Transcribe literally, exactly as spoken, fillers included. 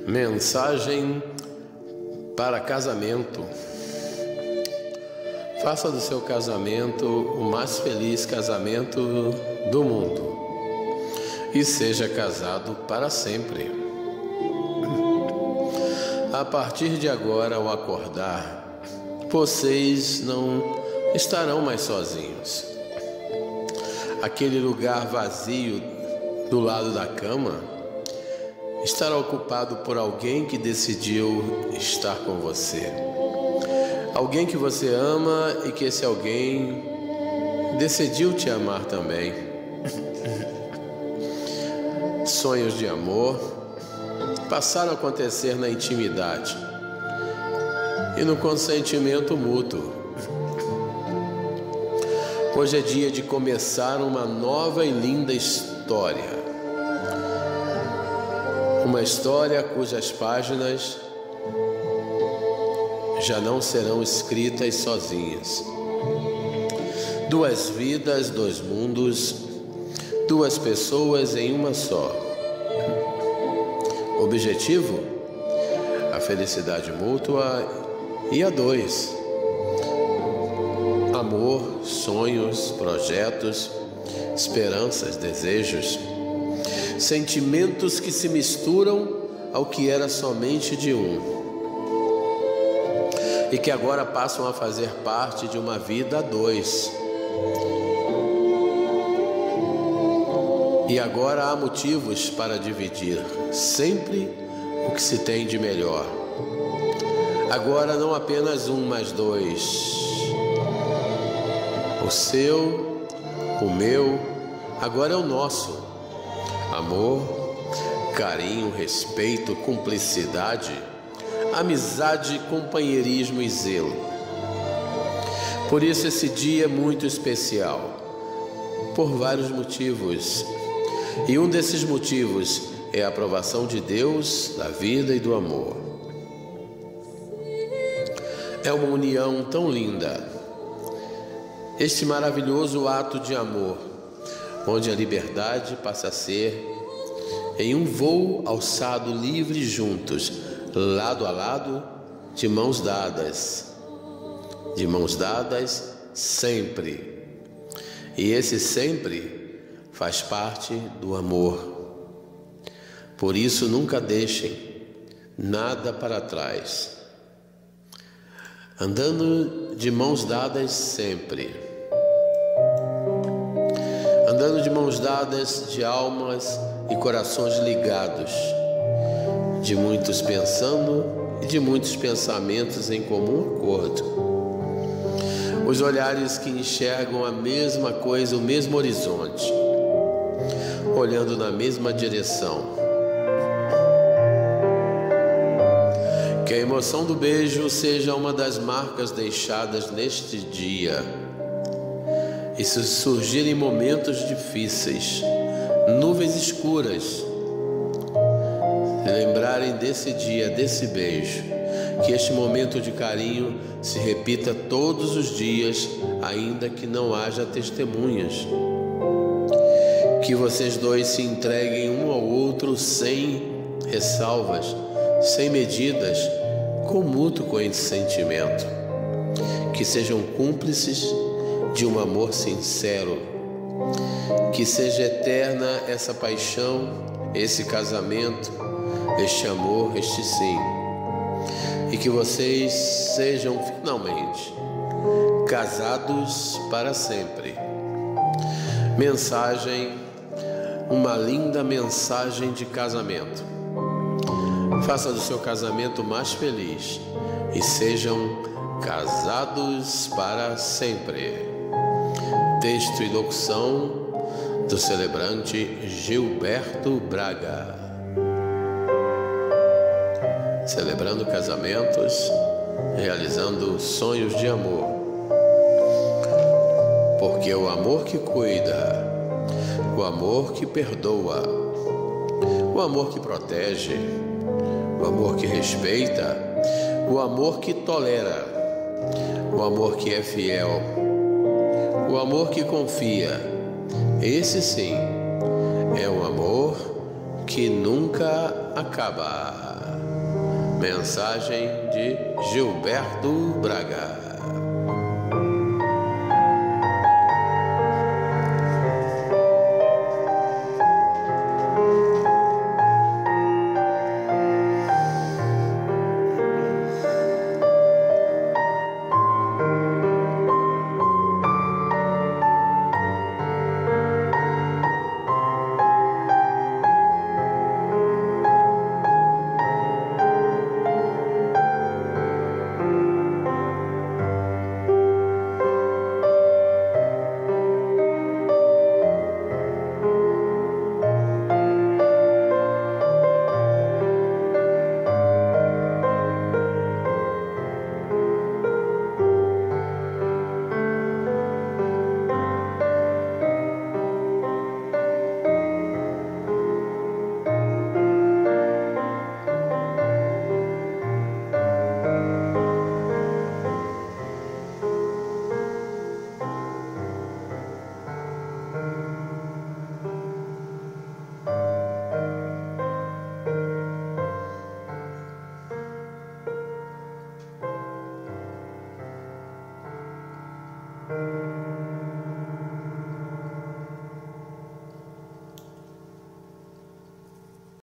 Mensagem para casamento. Faça do seu casamento o mais feliz casamento do mundo e seja casado para sempre. A partir de agora, ao acordar, vocês não estarão mais sozinhos. Aquele lugar vazio do lado da cama estará ocupado por alguém que decidiu estar com você. Alguém que você ama e que esse alguém decidiu te amar também. Sonhos de amor passaram a acontecer na intimidade e no consentimento mútuo. Hoje é dia de começar uma nova e linda história. Uma história cujas páginas já não serão escritas sozinhas. Duas vidas, dois mundos, duas pessoas em uma só. Objetivo? A felicidade mútua e a dois. Amor, sonhos, projetos, esperanças, desejos, sentimentos que se misturam ao que era somente de um e que agora passam a fazer parte de uma vida a dois. E agora há motivos para dividir sempre o que se tem de melhor. Agora não apenas um, mas dois. O seu, o meu, agora é o nosso. Amor, carinho, respeito, cumplicidade, amizade, companheirismo e zelo. Por isso esse dia é muito especial, por vários motivos. E um desses motivos é a aprovação de Deus, da vida e do amor. É uma união tão linda. Este maravilhoso ato de amor, onde a liberdade passa a ser em um voo alçado livre juntos, lado a lado, de mãos dadas, de mãos dadas sempre. E esse sempre faz parte do amor. Por isso nunca deixem nada para trás. Andando de mãos dadas sempre. Andando de mãos dadas, de almas e corações ligados, de muitos pensando e de muitos pensamentos em comum acordo. Os olhares que enxergam a mesma coisa, o mesmo horizonte, olhando na mesma direção. Que a emoção do beijo seja uma das marcas deixadas neste dia. E se surgirem momentos difíceis, nuvens escuras, se lembrarem desse dia, desse beijo, que este momento de carinho se repita todos os dias, ainda que não haja testemunhas. Que vocês dois se entreguem um ao outro sem ressalvas, sem medidas, com mútuo consentimento. Que sejam cúmplices de um amor sincero, que seja eterna essa paixão, esse casamento, este amor, este sim, e que vocês sejam finalmente casados para sempre. Mensagem, uma linda mensagem de casamento. Faça do seu casamento mais feliz e sejam casados para sempre. Texto e locução do celebrante Gilberto Braga. Celebrando casamentos, realizando sonhos de amor. Porque o amor que cuida, o amor que perdoa, o amor que protege, o amor que respeita, o amor que tolera, o amor que é fiel, o amor que confia, esse sim é um amor que nunca acaba. Mensagem de Gilberto Braga.